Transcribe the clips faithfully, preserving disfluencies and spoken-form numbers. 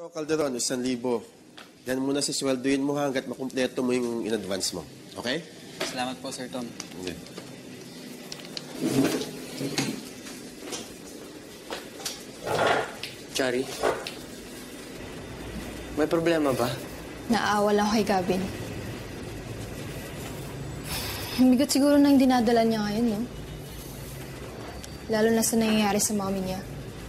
Calderon, isang libo. Yan muna si sweldoin mo hanggat makumpleto mo yung in-advance mo. Okay? Salamat po, Sir Tom. Okay. Chari, may problema ba? Naawa lang ako kay Gavin. Ang bigat siguro na yung dinadala niya ngayon, no? Lalo na sa nangyayari sa mami niya.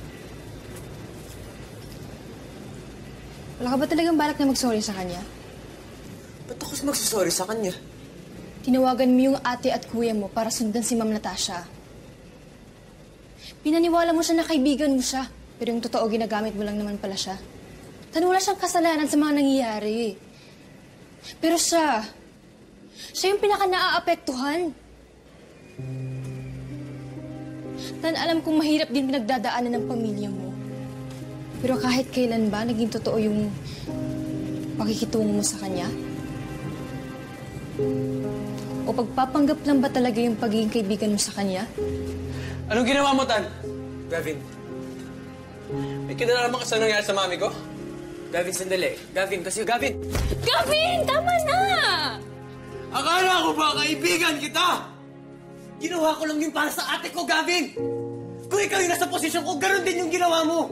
Wala ka ba talagang balak na mag-sorry sa kanya? Ba't ako magsasorry sa kanya? Tinawagan mo yung ate at kuya mo para sundan si Ma'am Natasha. Pinaniwala mo siya na kaibigan mo siya, pero yung totoo ginagamit mo lang naman pala siya. Tan wala siyang kasalanan sa mga nangyayari. Pero siya, siya yung pinaka-naaapektuhan. Tan, alam kong mahirap din pinagdadaanan ng pamilya mo. Pero kahit kailan ba, naging totoo yung pakikitungo mo sa kanya? O pagpapanggap lang ba talaga yung pagiging kaibigan mo sa kanya? Anong ginawa mo, Tan? Gavin. May kinalaman ka sa nangyari sa mami ko? Gavin, sandali. Gavin, kasi Gavin! Gavin! Tama na! Akala ko ba kaibigan kita? Ginawa ko lang yun para sa ate ko, Gavin! Kung ikaw yung nasa posisyon ko, ganoon din yung ginawa mo!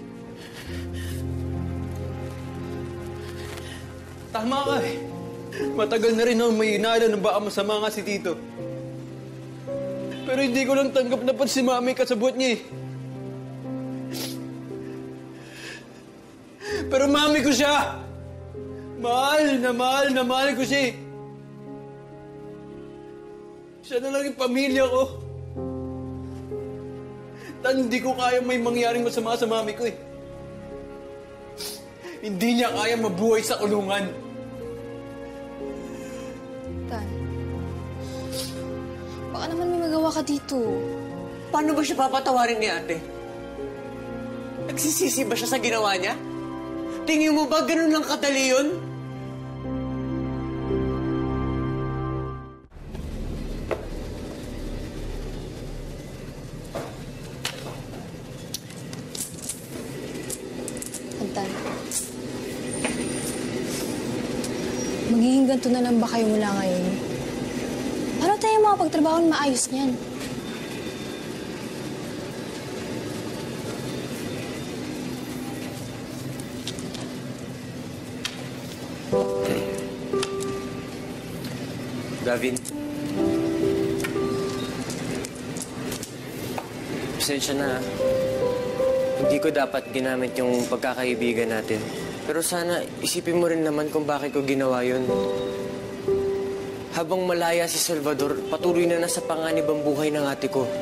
Tama ka eh. Matagal na rin ako may inala na baka masama nga si Tito. Pero hindi ko lang tanggap na pan si mami kasabot niya eh. Pero mami ko siya! Mahal na mahal na mahal ko siya eh. Siya na lang yung pamilya ko. Tan, hindi ko kaya may mangyaring masama sa mami ko eh. Hindi niya kaya mabuhay sa kulungan. Tan, baka naman may magawa ka dito. Paano ba siya papatawarin ni ate? Nagsisisi ba siya sa ginawa niya? Tingin mo ba ganun lang kadali yun? Tan, magiging ganito na lang ba kayo mula ngayon? Paano tayo makapagtrabaho na maayos niyan? Gavin. Pasensya na. Hindi ko dapat ginamit yung pagkakaibigan natin. Pero sana isipin mo rin naman kung bakit ko ginawa yun. Habang malaya si Salvador, patuloy na nasa panganib ang buhay ng ate ko.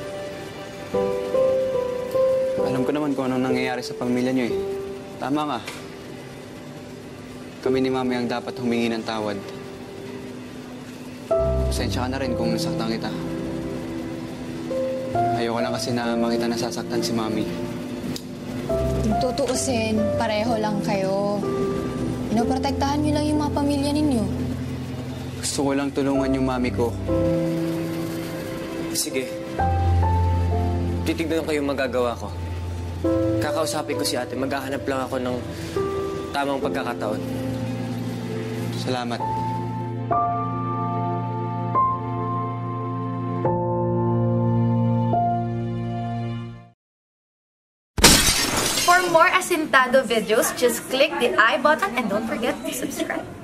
Alam ko naman kung anong nangyayari sa pamilya niyo eh. Tama nga. Kami ni Mami ang dapat humingi ng tawad. Pasensya ka na rin kung nasaktan kita. Ayoko lang kasi na makita nasasaktan si Mami. Kung tutuusin, pareho lang kayo. Pinoprotektahan niyo lang yung mga pamilya ninyo. Gusto ko lang tulungan yung Mami ko. Sige. Titignan ko yung magagawa ko. Kakausapin ko si ate. Maghahanap lang ako ng tamang pagkakataon. Salamat. For more Asintado videos, just click the I button and don't forget to subscribe.